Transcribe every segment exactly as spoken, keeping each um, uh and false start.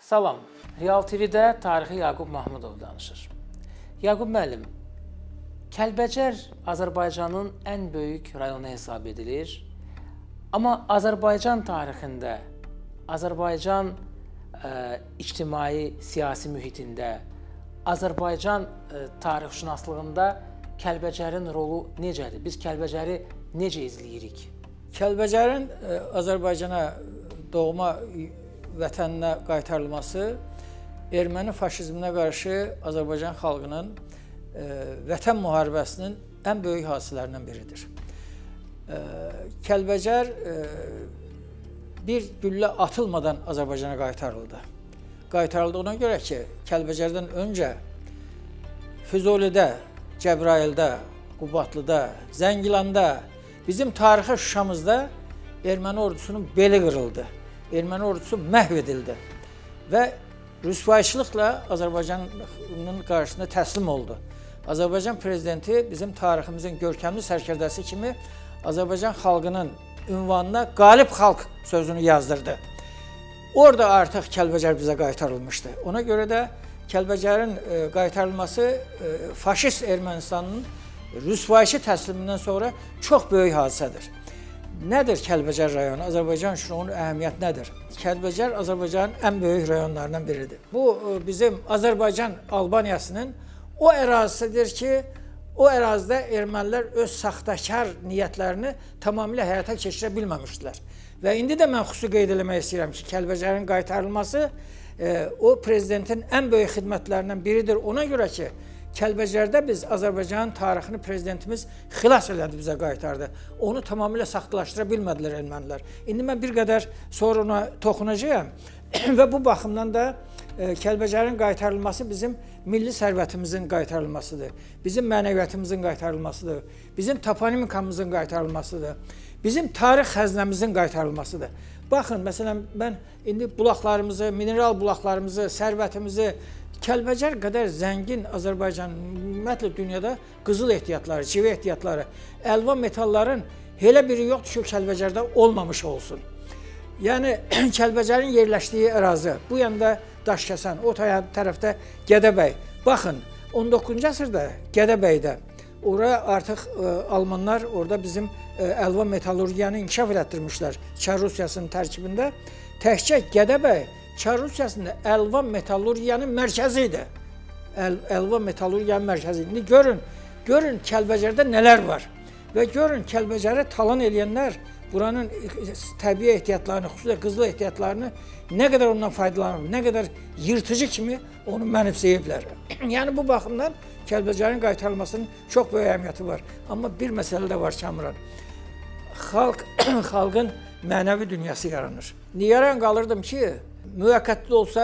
Salam, Real T V-də tarixi Yaqub Mahmudov danışır. Yaqub müəllim, Kəlbəcər Azərbaycanın ən böyük rayonu hesab edilir. Amma Azərbaycan tarixində, Azərbaycan ə, ictimai, siyasi mühitində, Azərbaycan ə, tarixşünaslığında Kəlbəcərin rolu necədir? Biz Kəlbəcəri necə izləyirik? Kəlbəcərin ə, Azərbaycana doğma vətəninə qaytarılması erməni faşizminə qarşı Azərbaycan xalqının e, vətən müharibəsinin ən böyük hadisələrindən biridir. E, Kəlbəcər e, bir güllə atılmadan Azərbaycana qaytarıldı. Qaytarıldığına görə ki, Kəlbəcərdən öncə Füzulidə, Cəbrayılda, Qubadlıda, Zəngilanda, bizim tarixi Şuşamızda erməni ordusunun beli qırıldı. Erməni ordusu məhv edildi və rüsvayçılıqla Azərbaycanın qarşısında təslim oldu. Azərbaycan prezidenti bizim tariximizin görkəmli sərkərdəsi kimi Azərbaycan xalqının ünvanına qalib xalq sözünü yazdırdı. Orada artıq Kəlbəcər bizə qaytarılmışdı. Ona görə də Kəlbəcərin qaytarılması faşist Ermənistanın rüsvayçı təslimindən sonra çox böyük hadisədir. Nədir Kəlbəcər rayonu? Azərbaycan üçün onun əhəmiyyəti nədir? Kəlbəcər Azərbaycanın ən böyük rayonlarından biridir. Bu bizim Azərbaycan Albaniyasının o ərazisidir ki, o ərazidə ermənilər öz saxtakar niyyətlərini tamamilə həyata keçirə bilməmişdilər. Və indi də mən xüsusi qeyd eləmək istəyirəm ki, Kəlbəcərin qaytarılması e, o prezidentin ən böyük xidmətlərindən biridir. Ona görə ki, Kəlbəcərdə biz Azərbaycanın tarixini prezidentimiz xilas elədi, bizə qaytardı. Onu tamamilə saxtalaşdıra bilmədilər ermənilər. İndi mən bir qədər sonra ona toxunacağım və bu baxımdan da e, Kəlbəcərin qaytarılması bizim milli sərvətimizin qaytarılmasıdır. Bizim mənəviyyatımızın qaytarılmasıdır. Bizim toponimikamızın qaytarılmasıdır. Bizim tarix xəzinəmizin qaytarılmasıdır. Baxın, məsələn, mən indi bulaqlarımızı, mineral bulaqlarımızı, sərvətimizi, Kəlbəcər qədər zəngin Azərbaycan, ümumiyyətlə dünyada qızıl ehtiyatları, çivi ehtiyatları, əlvan metalların elə biri yoxdur ki, Kəlbəcərdə olmamış olsun. Yəni, Kəlbəcərin yerləşdiyi ərazi, bu yanda Daşkəsən, o tərəfdə Gədəbəy. Baxın, on doqquzuncu əsrdə Gədəbəydə, oraya artıq ə, Almanlar orada bizim ə, əlvan metallurgiyanı inkişaf elətdirmişlər Çar Rusiyasının tərkibində. Təkcə Gədəbəy Çar Rusiyasında əlvan metallurgiyanın mərkəzi idi. Əl, əlvan metallurgiyanın mərkəzi. İndi görün, görün Kəlbəcərdə nələr var. Və görün Kəlbəcərə talan eləyənlər buranın təbii ehtiyatlarını, xüsusilə qızıl ehtiyatlarını nə qədər ondan faydalanıb, nə qədər yırtıcı kimi onu mənimsəyiblər. Yəni bu baxımdan Kəlbəcərin qaytarılmasının çox böyük əhəmiyyəti var. Amma bir məsələ də var Kamran. Xalq, xalqın mənəvi dünyası yaranır. Niyaran qalırdım ki, müvəqqətli olsa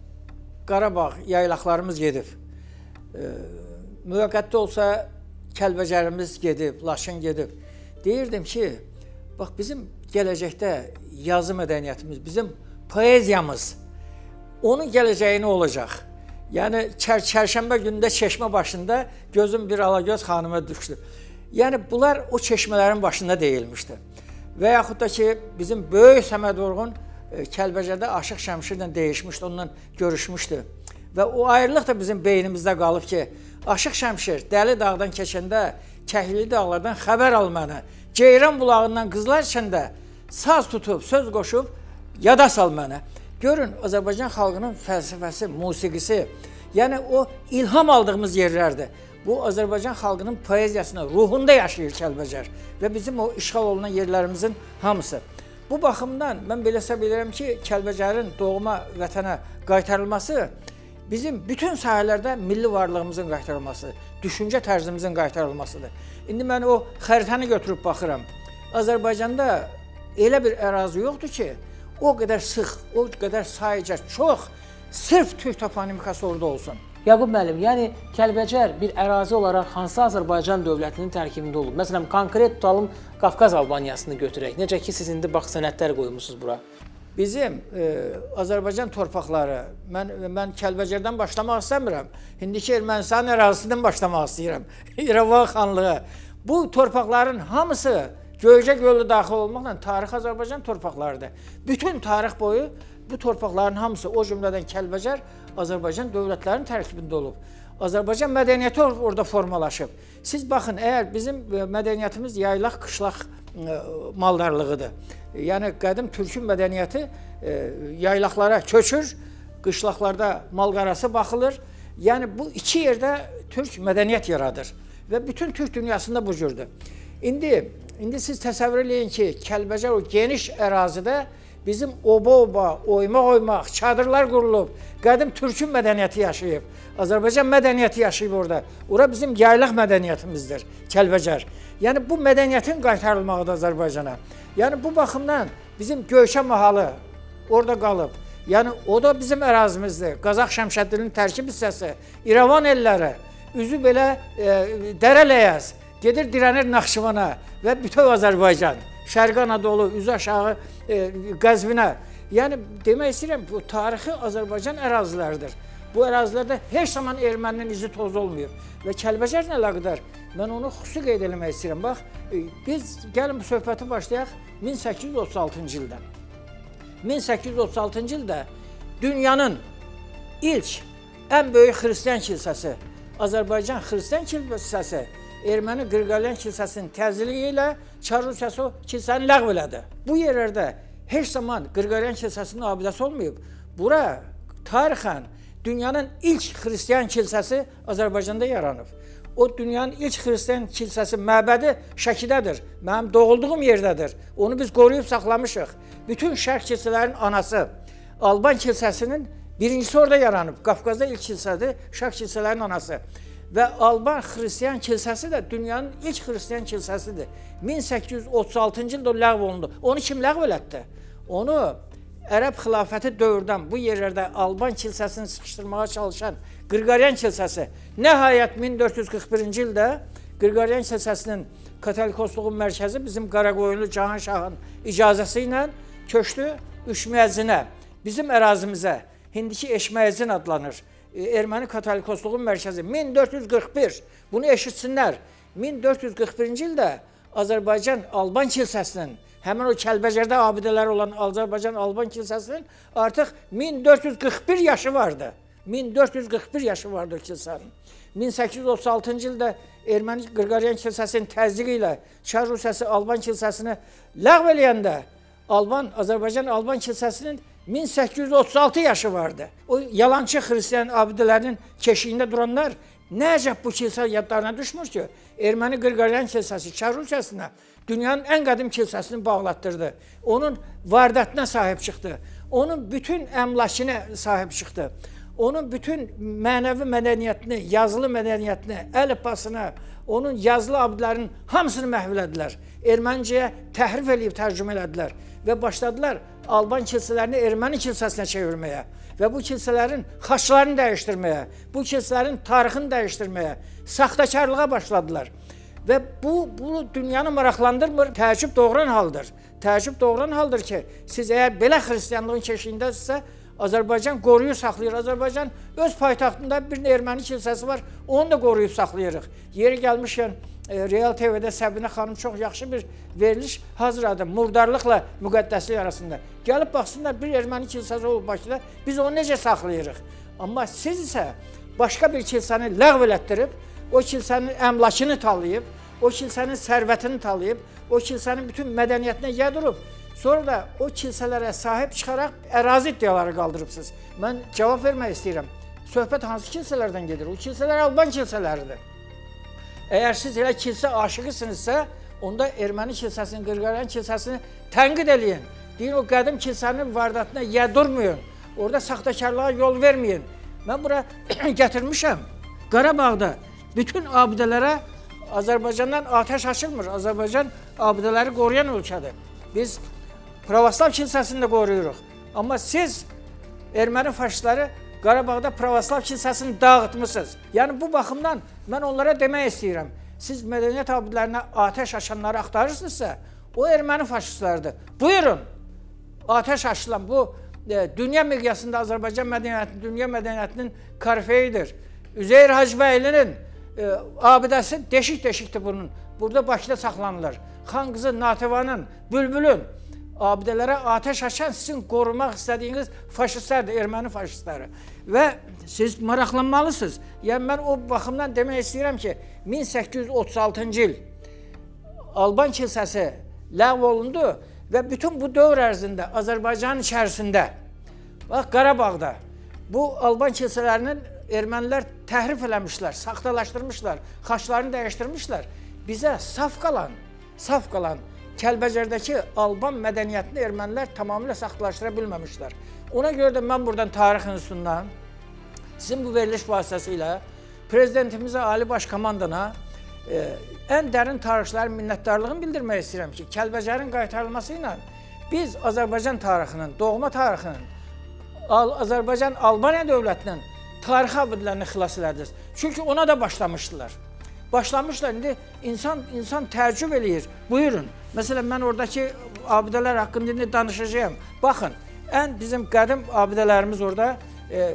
Qarabağ yaylaqlarımız gedib, e, müvəqqətli olsa Kəlbəcərimiz gedib, Laçın gedib. Deyirdim ki, bax bizim gələcəkdə yazı mədəniyyətimiz, bizim poeziyamız, onun gələcəyi nə olacaq? Yəni, çər çərşənbə günündə çeşmə başında gözüm bir alagöz xanıma düşdü. Yəni, bunlar o çeşmələrin başında deyilmişdi. Və yaxud da ki, bizim böyük Səməd Vurğun Kəlbəcərdə Aşıq Şəmşirlə deyişmişdi, onunla görüşmüşdü. Və o ayrılıq da bizim beynimizdə qalıb ki, Aşıq Şəmşir Dəli dağdan keçəndə Kəhli dağlardan xəbər al mənə, Ceyran bulağından qızlar içəndə saz tutub, söz qoşub, yada sal mənə. Görün, Azərbaycan xalqının fəlsəfəsi, musiqisi, yəni o ilham aldığımız yerlərdir. Bu, Azərbaycan xalqının poeziyasına, ruhunda yaşayır Kəlbəcər və bizim o işğal olunan yerlərimizin hamısı. Bu baxımdan mən belə hesab edirəm ki, Kəlbəcərin doğma vətənə qaytarılması bizim bütün sahələrdə milli varlığımızın qaytarılmasıdır, düşüncə tərzimizin qaytarılmasıdır. İndi mən o xəritəni götürüb baxıram. Azərbaycanda elə bir ərazi yoxdur ki, o qədər sıx, o qədər sayıca, çox, sırf Türk toponimikası orada olsun. Yaqub müəllim, yəni Kəlbəcər bir ərazi olaraq hansı Azərbaycan dövlətinin tərkibində olub? Məsələn, konkret tutalım Qafqaz Albaniyasını götürək. Necə ki, siz indi bax sənədlər qoymusunuz bura. Bizim e, Azərbaycan torpaqları, mən, mən Kəlbəcərdən başlamaq istəmirəm. İndiki Ermənistan ərazisindən başlamaq istəyirəm. İrəvan xanlığı. Bu torpaqların hamısı Göycə gölü daxil olmaqla tarix Azərbaycan torpaqlarıdır. Bütün tarix boyu bu torpaqların hamısı, o cümlədən Kəlbəcər, Azərbaycan dövlətlərinin tərkibində olub. Azərbaycan mədəniyyəti orada formalaşıb. Siz baxın, əgər bizim mədəniyyətimiz yaylaq, qışlaq maldarlığıdır. Yəni, qədim türkün mədəniyyəti yaylaqlara köçür, qışlaqlarda malqarası baxılır. Yəni, bu iki yerdə türk mədəniyyət yaradır və bütün türk dünyasında bu cürdür. İndi, indi siz təsəvvür eləyin ki, Kəlbəcər o geniş ərazidə bizim oba-oba, oymaq-oymaq, çadırlar qurulub, qədim türkün mədəniyyəti yaşayıb, Azərbaycan mədəniyyəti yaşayıb orada. Ora bizim yaylaq mədəniyyətimizdir, Kəlbəcər. Yəni, bu mədəniyyətin qaytarılmağıdır Azərbaycana. Yəni, bu baxımdan bizim Göyçə mahalı orada qalıb. Yəni, o da bizim ərazimizdir. Qazax Şəmşəddinin tərkib hissəsi, İrəvan elləri, üzü belə e, Dərələyəz, gedir dirənir Naxçıvana və bütöv Azərbaycan, Şərqi Anadolu, üzü aşağı e, Qəzvinə. Yəni, demək istəyirəm, bu tarixi Azərbaycan əraziləridir. Bu ərazilərdə heç zaman erməninin izi toz olmayıb. Və Kəlbəcərlə əlaqədar mən onu xüsusi qeyd eləmək istəyirəm. Bax, e, biz gəlin bu söhbəti başlayaq min səkkiz yüz otuz altıncı ildən. min səkkiz yüz otuz altıncı ildə dünyanın ilk, ən böyük xristian kilsəsi, Azərbaycan xristian kilsəsi, Erməni Qırqalyan kilsəsinin təzyiqi ilə Çar Rusiyası o kilsəni ləğv elədi. Bu yerlərdə heç zaman Qırqalyan kilsəsinin abidəsi olmayıb. Bura tarixən dünyanın ilk xristian kilsəsi Azərbaycanda yaranıb. O dünyanın ilk xristian kilsəsi məbədi Şəkidədir. Mənim doğulduğum yerdədir. Onu biz qoruyub saxlamışıq. Bütün şərq kilsələrin anası Alban kilsəsinin birincisi orada yaranıb. Qafqazda ilk kilsədir, şərq kilsələrin anası. Və Alban xristian kilsəsi də dünyanın ilk xristian kilsəsidir. min səkkiz yüz otuz altıncı ildə o ləğv olundu. Onu kim ləğv elətdi? Onu Ərəb xilafəti dövrdən bu yerlərdə Alban kilsəsini sıxışdırmağa çalışan Qırqaryan kilsəsi nəhayət min dörd yüz qırx birinci ildə Qırqaryan kilsəsinin katolikosluğun mərkəzi bizim Qaraqoyunlu Cahan Şahın icazəsi ilə köçdü Üşməyəzinə, bizim ərazimizə, indiki Eşməyəzin adlanır. Erməni katolikosluğun mərkəzi min dörd yüz qırx bir. Bunu eşitsinlər. min dörd yüz qırx birinci ildə Azərbaycan Alban kilsəsinin, həmin o Kəlbəcərdə abidələri olan Azərbaycan Alban kilsəsinin artıq min dörd yüz qırx bir yaşı vardı. min dörd yüz qırx bir yaşı vardı o kilsənin. min səkkiz yüz otuz altıncı ildə Erməni Qırqaryan kilsəsinin təzyiqi ilə Çar Rusiyası Alban kilsəsini ləğv eləyəndə Alban, Azərbaycan Alban kilsəsinin min səkkiz yüz otuz altı yaşı vardı. O yalançı xristiyan abidələrinin keşiyində duranlar nəcə bu kilsə yadlarına düşmür ki, Erməni Qırqaryan kilsəsi Çar Rusiyasına dünyanın ən qədim kilsəsini bağlatdırdı. Onun vardətine sahib çıxdı. Onun bütün əmlakına sahib çıxdı. Onun bütün mənəvi mədəniyyətini, yazılı mədəniyyətini, əlifbasını, onun yazılı abidələrin hamısını məhv elədilər. Ermənicəyə təhrif eləyib tərcümə elədilər və başladılar Alban kilsələrini Erməni kilsəsinə çevirməyə və bu kilsələrin xaçlarını dəyişdirməyə, bu kilsələrin tarixini dəyişdirməyə, saxtakarlığa başladılar. Və bu, bunu dünyanı maraqlandırmır, təəccüb doğuran haldır. Təəccüb doğuran haldır ki, siz əgər belə xristiyanlığın keşiyindəsinizsə, Azərbaycan qoruyub saxlayır. Azərbaycan öz paytaxtında bir erməni kilsəsi var, onu da qoruyub saxlayırıq. Yeri gəlmişkən, e, Real T V-də Səbinə xanım çox yaxşı bir veriliş hazırladı, murdarlıqla müqəddəslik arasında. Gəlib baxsınlar, bir erməni kilsəsi olub Bakıda, biz onu necə saxlayırıq? Amma siz isə başqa bir kilsəni ləğv elətdirib, o kilsənin əmlakını talayıb, o kilsənin sərvətini talayıb, o kilsənin bütün mədəniyyətinə yə durub, sonra da o kilsələrə sahib çıxaraq ərazi iddiaları qaldırıbsınız. Mən cavab vermək istəyirəm. Söhbət hansı kilsələrdən gedir? O kilsələr Alban kilsələridir. Əgər siz elə kilsə aşıqısınızsa, onda erməni kilsəsini, Qırqaryan kilsəsini tənqid eləyin. Deyin, o qədim kilsənin vardətine yə durmayın. Orada saxtakarlığa yol verməyin. Mən bura gətirmişəm. Qarabağda bütün abidələrə Azərbaycandan ateş açılmır. Azərbaycan abidələri qoruyan ölkədir. Biz Pravoslav kilsəsini də qoruyuruq. Amma siz erməni faşistləri Qarabağda Pravoslav kilsəsini dağıtmışsınız. Yəni bu baxımdan mən onlara demək istəyirəm. Siz mədəniyyət abidələrinə ateş açanları axtarırsınızsa, o erməni faşistlərdir. Buyurun, ateş açılan bu e, dünya miqyasında Azərbaycan mədəniyyətinin, dünya mədəniyyətinin korifeyidir. Üzeyir Hacıbəylinin e, abidəsi deşik-deşikdir bunun. burada Bakıda saxlanılır. Xan qızı Nativanın, Bülbülün abidələrə ateş açan sizin qorumaq istədiyiniz faşistlərdir, erməni faşistləri. Və siz maraqlanmalısınız. Yəni, mən o baxımdan demək istəyirəm ki, min səkkiz yüz otuz altıncı il Alban kilsəsi ləğv olundu və bütün bu dövr ərzində Azərbaycanın içərisində, bax, Qarabağda bu Alban kilsələrinin ermənilər təhrif eləmişlər, saxtalaşdırmışlar, xaçlarını dəyişdirmişlər. Bizə saf qalan, saf qalan Kəlbəcərdəki Alban mədəniyyətini ermənilər tamamilə saxtalaşdıra bilməmişlər. Ona görə də mən buradan Tarix İnstitutundan sizin bu veriliş vasitəsilə prezidentimizə, Ali Baş Komandana e, ən dərin tarixçilərin minnətdarlığını bildirmək istəyirəm ki, Kəlbəcərin qaytarılması ilə biz Azərbaycan tarixinin, doğma tarixinin, Azərbaycan Albaniya dövlətinin tarixi abidələrini xilas elədiniz. Çünki ona da başlamışdılar. Başlamışlar, indi insan, insan təəccüb eləyir. Buyurun, məsələn, mən oradakı abidələr haqqında indi danışacağım. Baxın, ən bizim qədim abidələrimiz orada, e,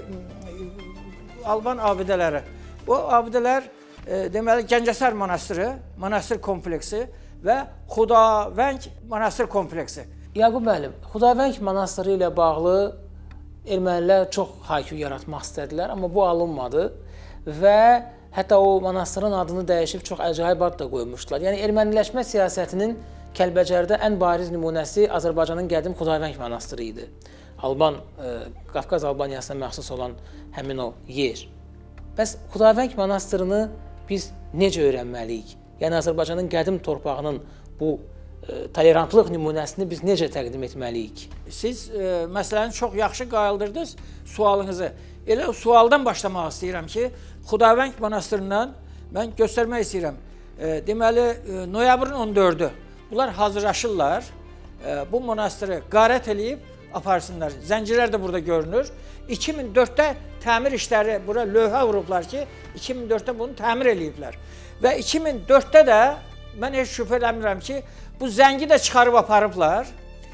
Alban abidələri. O abidələr, e, deməli, Gəncəsər monastırı, monastır kompleksi və Xudavəng monastır kompleksi. Yaqub müəllim, Xudavəng monastırı ilə bağlı ermənilər çox haykü yaratmaq istədilər, amma bu alınmadı və hətta o monastırın adını dəyişib çox əcaib ad da qoymuşdular. Yəni, erməniləşmə siyasətinin Kəlbəcərdə ən bariz nümunəsi Azərbaycanın qədim Xudavəng monastırı idi. Alban, e, Qafqaz Albaniyasına məxsus olan həmin o yer. Bəs Xudavəng monastırını biz necə öyrənməliyik? Yəni, Azərbaycanın qədim torpağının bu e, tolerantlıq nümunəsini biz necə təqdim etməliyik? Siz e, məsələni çox yaxşı qayıldırdınız sualınızı. Elə o sualdan başlamaq istəyirəm ki, Xudavəng monastırından mən göstərmək istəyirəm. E, deməli, e, noyabrın on dördü bunlar hazırlaşırlar, e, bu monastırı qarət eləyib aparsınlar. Zəncirlər də burada görünür. iki min dörddə təmir işləri, bura lövhə vurublar ki, iki min dörddə bunu təmir eləyiblər. Və iki min dörddə də mən heç şübhə eləmirəm ki, bu zəngi də çıxarıb aparıblar.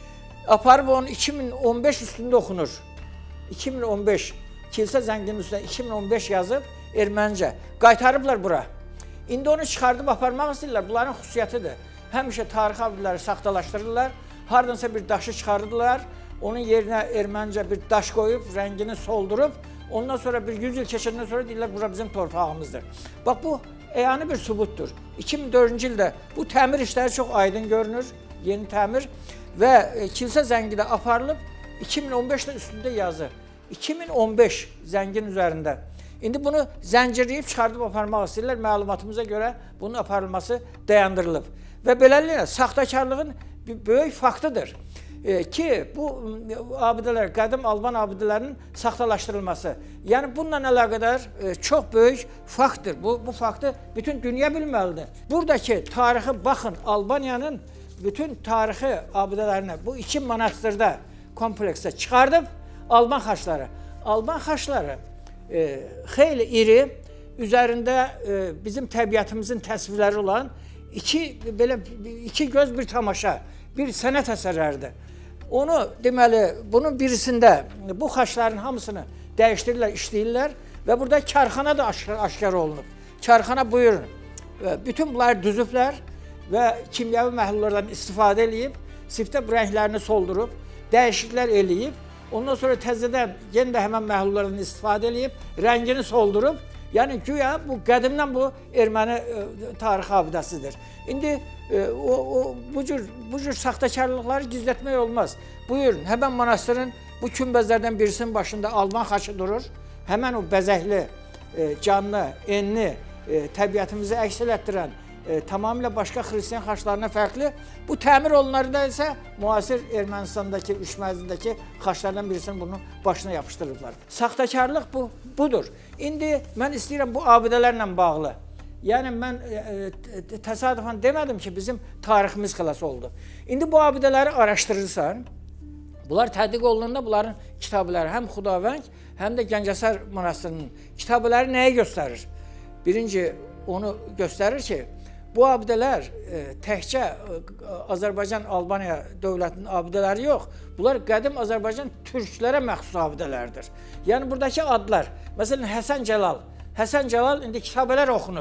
Aparıb onun iki min on beş üstündə oxunur. iki min on beş kilsə zənginin üstündə iki min on beş yazıb erməncə. Qaytarıblar bura. İndi onu çıxardıb aparmaq istəyirlər. Bunların xüsusiyyətidir. Həmişə tarixi abidələri saxtalaşdırırlar. Hardansa bir daşı çıxarırlar. Onun yerinə erməncə bir daş qoyub, rəngini soldurub. Ondan sonra bir yüz il keçəndən sonra deyirlər, bura bizim torpağımızdır. Bax, bu əyani bir sübutdur. iki min dördüncü ildə bu təmir işləri çox aydın görünür. Yeni təmir. Və e, kilsə zəngi də aparılıb. iki min on beşdə üstündə yazı. iki min on beş zəngin üzərində. İndi bunu zəncirləyib çıxardıb aparmaq istəyirlər. Məlumatımıza görə bunun aparılması dayandırılıb. Və beləliklə, saxtakarlığın bir böyük faktıdır. E, ki, bu abidələr, qədim Alban abidələrinin saxtalaşdırılması. Yəni, bununla əlaqədar e, çox böyük faktdır. Bu, bu faktı bütün dünya bilməlidir. Buradakı tarixi baxın, Albaniyanın bütün tarixi abidələrini bu iki monastırda, kompleksdə çıxardıb Alban xaçları. Alban xaçları e, xeyli iri, üzərində e, bizim təbiətimizin təsvirləri olan iki, belə, iki göz bir tamaşa, bir sənət əsərləridir. Onu, deməli, bunun birisində bu xaçların hamısını dəyişdirirlər, işləyirlər və burada karxana da aşkar, aşkar olunub. Karxana buyurun. Bütün bunları düzüblər və kimyəvi məhlullardan istifadə eləyib, siftə bu rənglərini soldurub, dəyişikliklər eləyib, ondan sonra təzədən yenə də həmən məhlullardan istifadə eləyib, rəngini soldurub, yəni güya bu qədimdən bu erməni e, tarixi abidəsidir. İndi e, o, o, bu cür, bu cür saxtakarlıqları gizlətmək olmaz. Buyurun, həmən monastırın bu kümbəzlərdən birisinin başında Alman xaçı durur. Həmən o bəzəkli, e, canlı, enli, e, təbiətimizi əks elətdirən, e, tamamilə başqa xristiyan xaçlarına fərqli. Bu təmir olunarında isə müasir Ermənistandakı, Üşməzdəki xaçlardan birisinin bunun başına yapışdırırlar. Saxtakarlıq bu, budur. İndi mən istəyirəm bu abidələrlə bağlı. Yəni, mən e, təsadüfən demədim ki, bizim tariximiz xilas oldu. İndi bu abidələri araşdırırsan, bunlar tədqiq olunanda bunların kitabları, həm Xudavəng, həm də Gəncəsər monastırının kitabları nəyi göstərir? Birinci, onu göstərir ki, bu abidələr e, təkcə e, Azərbaycan Albaniya dövlətinin abidələri yox, bunlar qədim Azərbaycan türklərə məxsus abidələrdir. Yəni, buradakı adlar, məsələn, Həsən Cəlal, Həsən Cəlal indi kitabələr oxunur.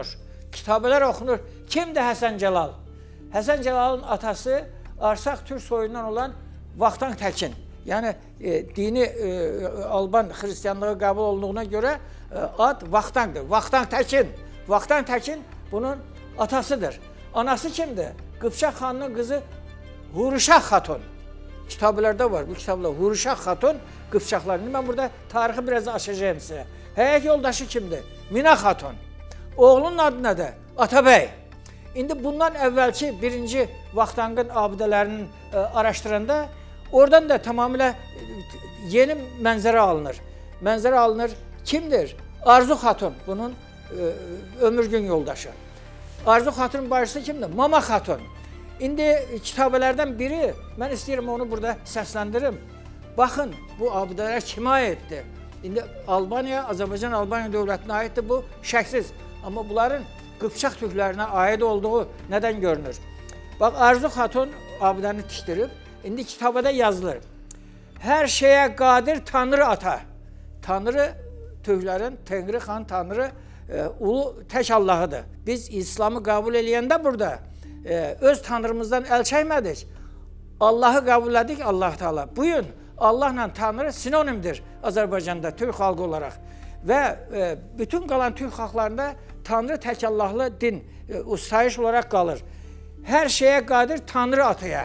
kitabələr oxunur. Kimdir Həsən Cəlal? Həsən Cəlalın atası Arsaq Türk soyundan olan Vaqtan Təkin. Yəni e, dini e, Alban xristianlığı qəbul olunduğuna görə e, ad Vaqtandır. Vaqtan Təkin. Vaqtan Təkin bunun atasıdır. Anası kimdir? Qıpçaq xanının qızı Huruşaq Xatun. Kitablarda var bu kitablar. Huruşaq Xatun Qıpçaqlarını. Mən burada tarixi biraz açacağım sizə. Həyat yoldaşı kimdir? Mina Xatun. Oğlunun adı nədir? Atabəy. İndi bundan əvvəlki birinci Vaqtangın abidələrini e, araşdıranda oradan da tamamilə yeni mənzərə alınır. Mənzərə alınır. Kimdir? Arzu Xatun. Bunun e, ömür gün yoldaşı. Arzu Xatunun bacısı kimdir? Mama Xatun. İndi kitabələrdən biri, mən istəyirəm onu burada səsləndirim. Baxın, bu abidələr kimə aiddir? İndi Albaniya, Azərbaycan Albaniya dövlətinə aiddir, bu şəksiz. Amma bunların Qıpçaq türklərinə aid olduğu nədən görünür? Bax, Arzu Xatun abidəni tikdirib, indi kitabada yazılır. Hər şeyə qadir Tanrı ata. Tanrı türklərin, Tengri xan Tanrı e, ulu tək Allahıdır. Biz İslamı qəbul eləyəndə burada e, öz Tanrımızdan əl çəkmədik. Allahı qəbul edik, Allah Teala. Bugün Allahla Tanrı sinonimdir Azərbaycanda, Türk xalqı olaraq. Və e, bütün qalan Türk xalqlarında Tanrı tək Allahlı din, e, ustayiş olaraq qalır. Hər şeyə qadir Tanrı ataya.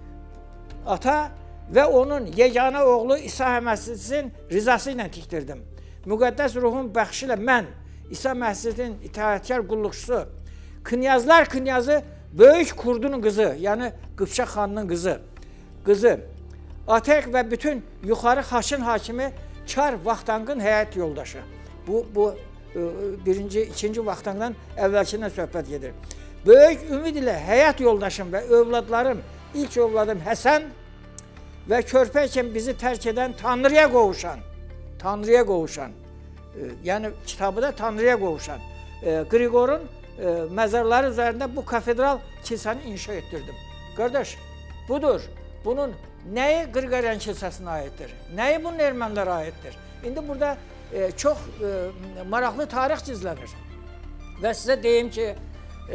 Ata və onun yeganə oğlu İsa Məsihin rizası ilə tikdirdim. Müqəddəs ruhun bəxşi ilə mən, İsa Məsihin itaətkar qulluqçusu, Knyazlar Knyazı, böyük Kurdun qızı, yəni Qıpçaq xanının qızı, qızı, Atek və bütün yuxarı xaçın hakimi Çar Vaqtangın həyat yoldaşı. Bu, bu birinci, ikinci Vaqtangdan əvvəlkindən söhbət gedir. Böyük ümid ilə həyat yoldaşım və övladlarım, ilk övladım Həsən və körpəykən bizi tərk edən Tanrıya qovuşan, Tanrıya qovuşan, yəni kitabı da Tanrıya qovuşan Qriqorun məzarları üzərində bu kafedral kilsəni inşa etdirdim. Qardaş, budur. Bunun nəyi Qriqoryan kilsəsinə aiddir? Nəyi bunun ermənilərə aiddir? İndi burada e, çox e, maraqlı tarix çizilənir. Və sizə deyim ki, e,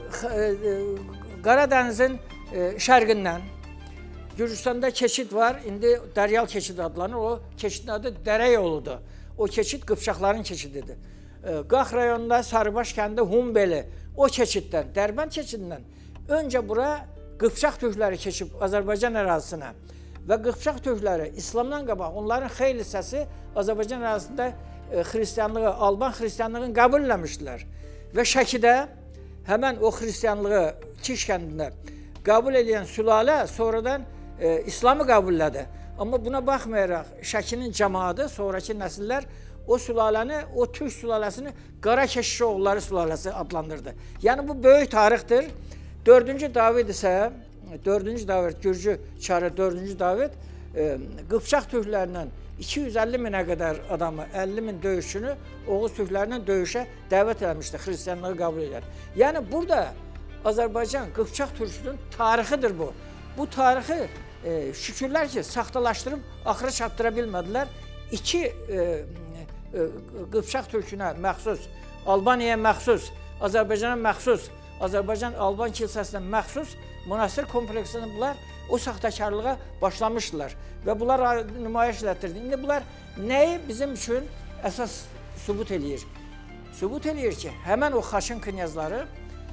e, Qaradənizin e, şərqindən Gürcüstanda keçid var. İndi Dəryal keçid adlanır. O keçidin adı Dərə yoludur. O keçid Qıpçaqların keçididir. E, Qax rayonunda Sarıbaş kəndi Humbeli. O keçiddən, Dərbənd keçidindən öncə bura Qıpçaq türkləri keçib Azərbaycan ərazisinə və Qıpçaq türkləri İslamdan qabaq onların xeyli hissəsi Azərbaycan ərazisində e, xristianlığı, Alban xristianlığını qəbul eləmişdilər. Və Şəkidə həmən o xristianlığı Kiş kəndində qəbul edən sülalə sonradan e, İslamı qəbul elədi. Amma buna baxmayaraq Şəkinin cəmaatı, sonraki nəsillər o sülaləni, o türk sülaləsini Qara Keşişi oğulları sülaləsi adlandırdı. Yəni bu böyük tarixdir. Dördüncü David isə, dördüncü David, Gürcü çarı dördüncü David, e, Qıpçaq türklərindən iki yüz əlli minə qədər adamı, əlli min döyüşçünü Oğuz türklərindən döyüşə dəvət eləmişdi, xristianlığı qəbul edən. Yəni burada Azərbaycan, Qıpçaq türkünün tarixidir bu. Bu tarixi e, şükürlər ki, saxtalaşdırıb axıra çatdıra bilmədilər. İki e, e, Qıpçaq türkünə məxsus, Albaniyaya məxsus, Azərbaycana məxsus, Azərbaycan Alban kilsəsinə məxsus monastir kompleksini bunlar o saxtakarlığa başlamışdılar və bunlar nümayiş elətdirdi. İndi bunlar nəyi bizim üçün əsas sübut eləyir? Sübut eləyir ki, həmən o xaçın knyazları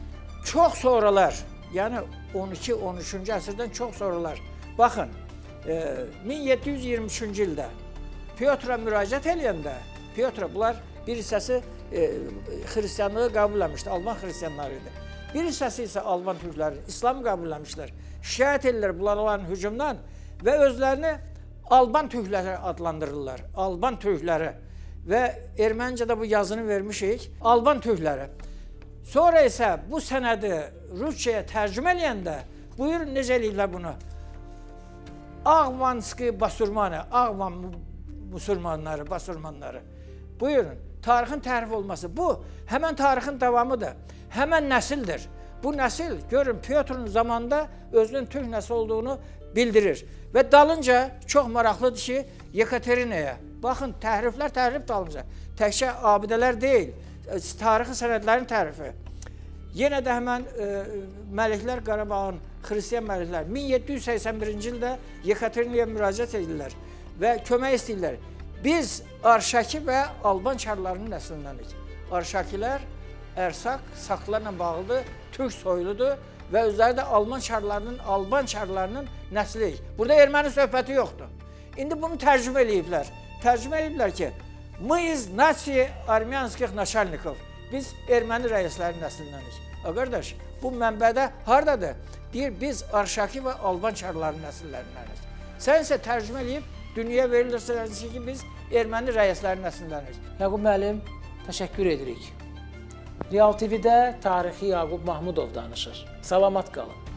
çox sonralar, yəni on iki on üçüncü əsrdən çox sonralar, baxın, e, min yeddi yüz iyirmi üçüncü ildə Pyotra müraciət eləyəndə, Pyotra, bunlar bir hissəsi e, xristianlığı qəbul eləmişdi, Alban xristianları idi. Bir hissəsi isə Alban türkləri, İslamı qəbul eləmişlər. Şikayət edirlər bunların hücumdan və özlərini Alban türkləri adlandırırlar. Alban türkləri və ermənicədə bu yazını vermişik, Alban türkləri. Sonra isə bu sənədi Rusçaya tərcümə eləyəndə, buyurun necə eləyirlər bunu? Ağvanski basurmanı, Ağvan musulmanları, basurmanları. Buyurun, tarixin tərif olması. Bu, həmən tarixin davamıdır. Həmən nəsildir. Bu nəsil, görün, Pyotrun zamanında özünün türk nəsil olduğunu bildirir. Və dalınca çox maraqlıdır ki, Yekaterinaya, baxın, təhriflər təhrif dalınca, təkcə abidələr deyil, tarixi sənədlərin tərifi. Yenə də həmən e, Məliklər Qarabağın xristian məliklər min yeddi yüz səksən birinci ildə Yekaterinaya müraciət edirlər və kömək istəyirlər. Biz Arşaki və Alban çarlarının nəslindənik. Arşakilər ərsaq, saxlarla bağlıdır, türk soyludur və özləri də Alman çarlarının, Alban çarlarının nəsliyik. Burada erməni söhbəti yoxdur. İndi bunu tərcümə eləyiblər. Tərcümə eləyiblər ki, мы из нации армянских начальников. Biz erməni rəislərinin nəslindənik. A qardaş, bu mənbədə hardadır? Deyir, biz Arşaki və Alban çarlarının nəsillərindənik. Sən isə tərcümə eləyib, dünyaya verilirsə ki, biz erməni rəislərinin nəslindənik. Yaqub müəllim, təşəkkür edirik. Real T V-də tarixi Yaqub Mahmudov danışır. Salamat qalın.